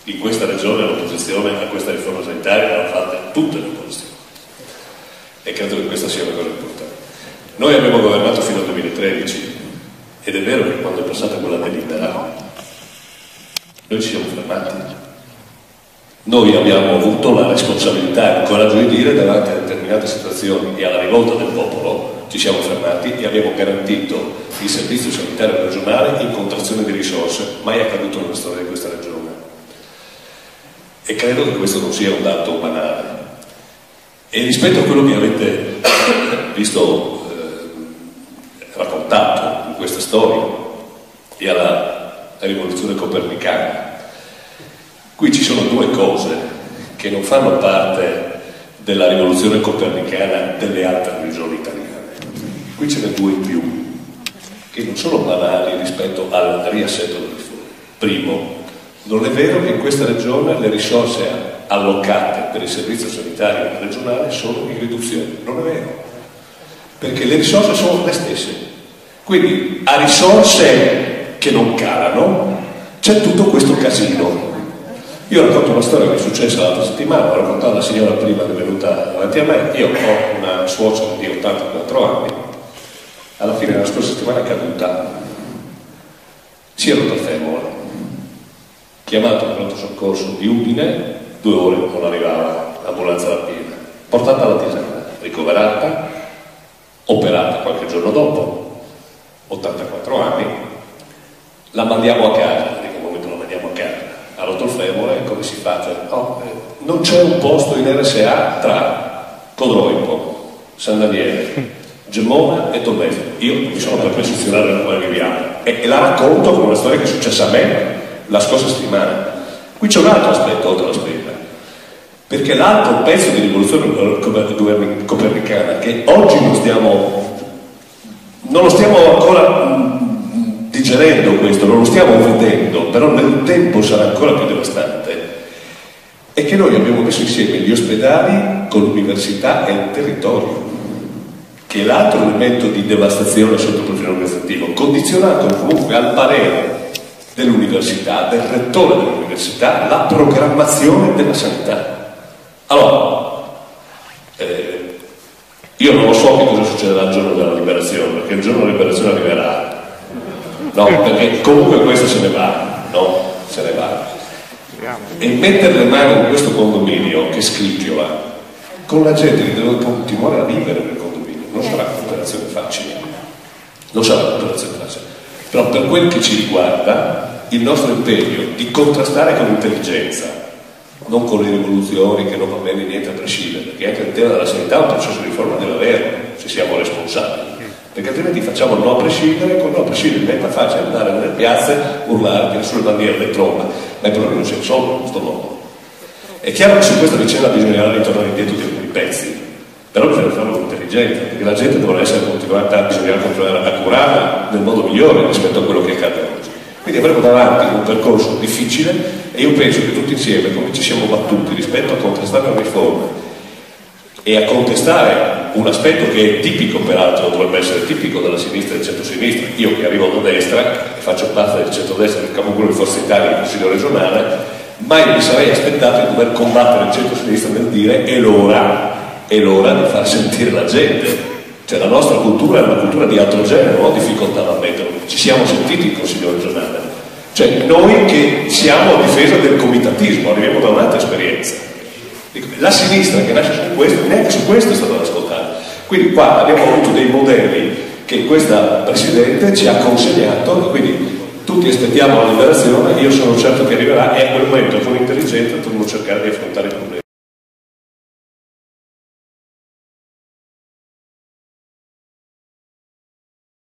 In questa regione l'opposizione a questa riforma sanitaria l'hanno fatta tutte le opposizioni. E credo che questa sia una cosa importante. Noi abbiamo governato fino al 2013 ed è vero che quando è passata quella delibera noi ci siamo fermati. Noi abbiamo avuto la responsabilità e il coraggio di dire davanti a determinate situazioni e alla rivolta del popolo ci siamo fermati e abbiamo garantito il servizio sanitario regionale in contrazione di risorse, mai accaduto nella storia di questa regione. E credo che questo non sia un dato banale. E rispetto a quello che avete visto raccontato in questa storia e alla rivoluzione copernicana, qui ci sono due cose che non fanno parte della rivoluzione copernicana delle altre regioni italiane. Qui ce ne due in più, che non sono banali rispetto al riassetto delle riforme. Primo, non è vero che in questa regione le risorse allocate per il servizio sanitario regionale sono in riduzione. Non è vero, perché le risorse sono le stesse. Quindi a risorse che non calano c'è tutto questo casino. Io racconto una storia che è successa l'altra settimana, l'ho raccontata la signora prima che è venuta davanti a me. Io ho una suocera di 84 anni, alla fine della scorsa settimana è caduta, si è rotta il femore, chiamato il pronto soccorso di Udine, 2 ore non arrivava, l'ambulanza era piena, portata alla Tisana, ricoverata, operata qualche giorno dopo, 84 anni, la mandiamo a casa, in quel momento la mandiamo a casa. Ha rotto il femore, come si fa? Non c'è un posto in RSA tra Codroipo, San Daniele, Gemona e Tommese. Io mi sono per posizionare nella quale viviamo e la racconto come una storia che è successa a me la scorsa settimana. Qui c'è un altro aspetto oltre la spesa, perché l'altro pezzo di rivoluzione copernicana che oggi non lo stiamo ancora digerendo, questo non lo stiamo vedendo, però nel tempo sarà ancora più devastante, è che noi abbiamo messo insieme gli ospedali con l'università e il territorio, che è l'altro elemento di devastazione sotto il profilo organizzativo, condizionato comunque al parere dell'università, del rettore dell'università, la programmazione della sanità. Allora, io non lo so che cosa succederà il giorno della liberazione, perché il giorno della liberazione arriverà. No, perché comunque questo se ne va, no? Se ne va. E mettere le mani in questo condominio che scricchiola, con la gente che deve continuare a vivere nel condominio, non sarà un'operazione facile. Non sarà un'operazione facile. Però per quel che ci riguarda, il nostro impegno di contrastare con intelligenza, non con le rivoluzioni che non va bene niente a prescindere, perché anche il tema della sanità un processo di riforma deve avere, se siamo responsabili. Perché altrimenti facciamo il no a prescindere, con no a prescindere diventa facile andare nelle piazze, urlare, tirare sulle bandiere, le trombe, ma i problemi non si risolvono in questo modo. È chiaro che su questa vicenda bisognerà ritornare indietro di alcuni pezzi, però bisogna farlo con intelligenza, perché la gente dovrà essere bisognerà continuare a curarla nel modo migliore rispetto a quello che accade oggi. Quindi avremo davanti un percorso difficile e io penso che tutti insieme, come ci siamo battuti rispetto a contrastare la riforma e a contestare un aspetto che è tipico, peraltro dovrebbe essere tipico della sinistra e del centro-sinistra, io che arrivo da destra e faccio parte del centro-destra del capogruppo di Forza Italia nel Consiglio regionale, mai mi sarei aspettato di dover combattere il centro-sinistra nel dire è l'ora di far sentire la gente. Cioè la nostra cultura è una cultura di altro genere, non ho difficoltà ad ammetterlo, ci siamo sentiti in Consiglio regionale, cioè noi che siamo a difesa del comitatismo, arriviamo da un'altra esperienza. La sinistra che nasce su questo, neanche su questo è stata ascoltata. Quindi qua abbiamo avuto dei modelli che questa Presidente ci ha consegnato, quindi tutti aspettiamo la liberazione, io sono certo che arriverà e a quel momento con intelligenza dovremo cercare di affrontare i problemi.